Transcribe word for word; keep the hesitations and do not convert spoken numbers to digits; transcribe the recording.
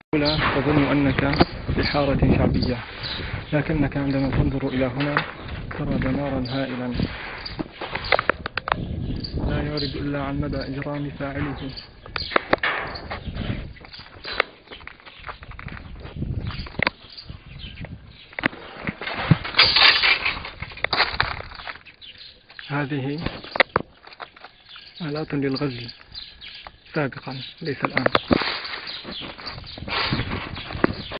الأولى تظن أنك في حارة شعبية، لكنك عندما تنظر إلى هنا ترى دمارا هائلا لا يعرض إلا عن مدى إجرام فاعله. هذه آلات للغزل سابقا، ليس الآن.